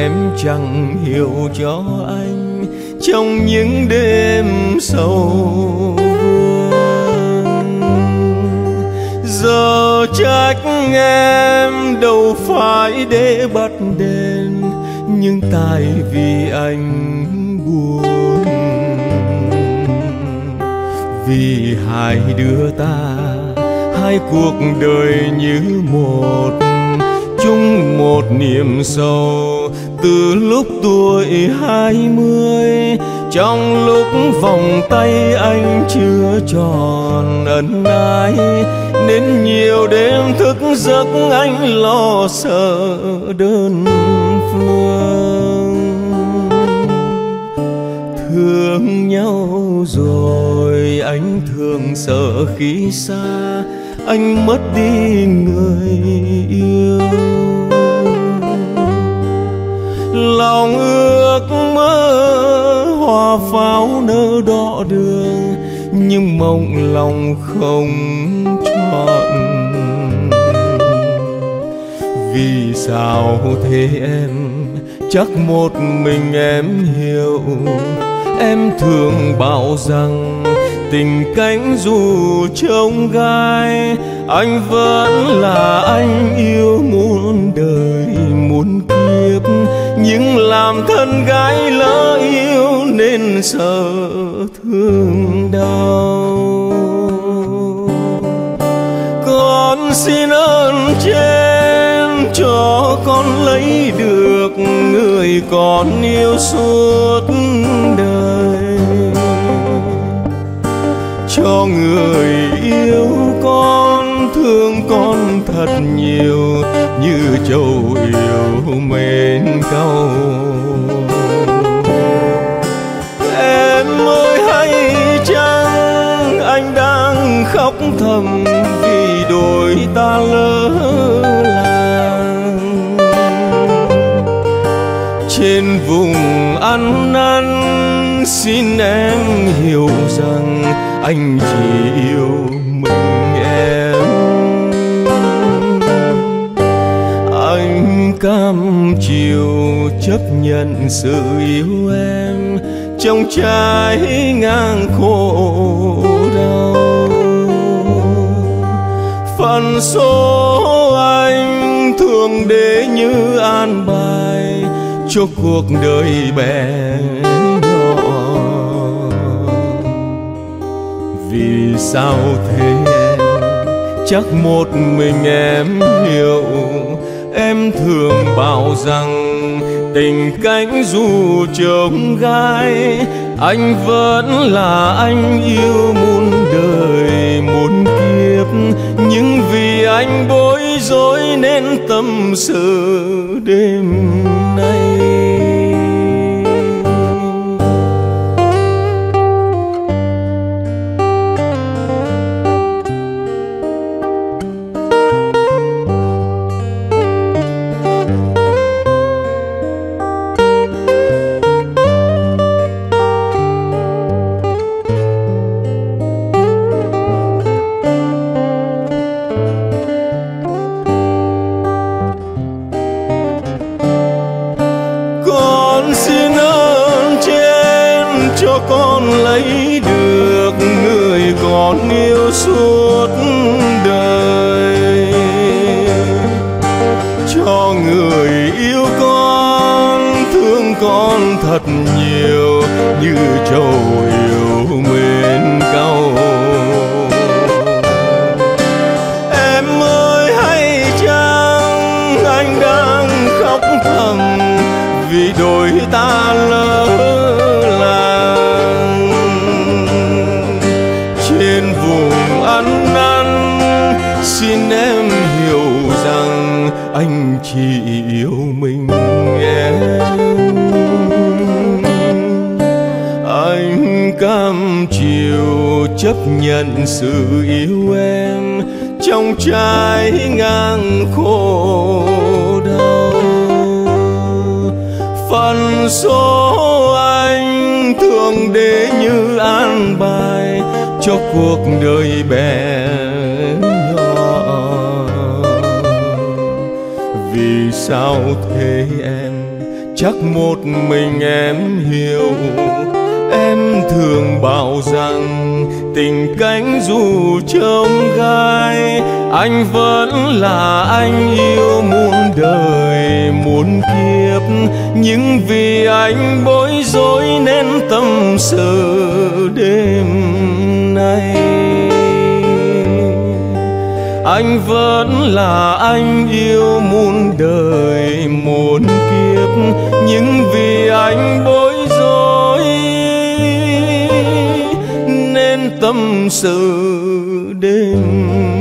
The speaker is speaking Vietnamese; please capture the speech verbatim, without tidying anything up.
em chẳng hiểu cho anh trong những đêm sầu vương. Giờ trách em đâu phải để bắt đền, nhưng tại vì anh buồn. Vì hai đứa ta hai cuộc đời như một, chung một niềm sâu từ lúc tuổi hai mươi. Trong lúc vòng tay anh chưa tròn ân ái, nên nhiều đêm thức giấc anh lo sợ đơn phương. Thương nhau rồi anh thường sợ khi xa anh mất đi người yêu. Lòng ước mơ hoa pháo nở đỏ đường, nhưng mộng lòng không trọn. Vì sao thế em, chắc một mình em hiểu. Em thường bảo rằng tình cánh dù trông gai, anh vẫn là anh yêu muôn đời muôn kiếp. Nhưng làm thân gái lỡ yêu nên sợ thương đau. Con xin ơn trên cho con lấy được người con yêu suốt đời. Cho người yêu con thương con thật nhiều, như châu yêu mến câu. Em ơi hay chăng anh đang khóc thầm vì đôi ta lỡ làng. Trên vùng ăn năn xin em hiểu rằng anh chỉ yêu mình em. Anh cam chịu chấp nhận sự yêu em trong trái ngang khổ đau. Phần số anh thường để như an bài cho cuộc đời bé nhỏ. Vì sao thế em, chắc một mình em hiểu. Em thường bảo rằng tình cánh dù trông gai, anh vẫn là anh yêu muôn đời muôn kiếp. Nhưng vì anh bối rối nên tâm sự đêm nay. Cho con lấy được người con yêu suốt đời. Cho người yêu con thương con thật nhiều, như châu yêu mến câu. Em ơi hay chăng anh đang khóc thầm vì đôi ta lỡ làng. Trên vùng ăn năn xin em hiểu rằng anh chỉ yêu mình em. Anh cam chịu chấp nhận sự yêu em trong trái ngang khổ đau. Phần số anh thường để như an bài cho cuộc đời bé nhỏ. Vì sao thế em, chắc một mình em hiểu. Em thường bảo rằng tình cánh dù trông gai, anh vẫn là anh yêu muôn đời muôn kiếp. Nhưng vì anh bối rối nên tâm sự đêm nay. Anh vẫn là anh yêu muôn đời muôn kiếp, nhưng vì anh bối rối nên tâm sự đêm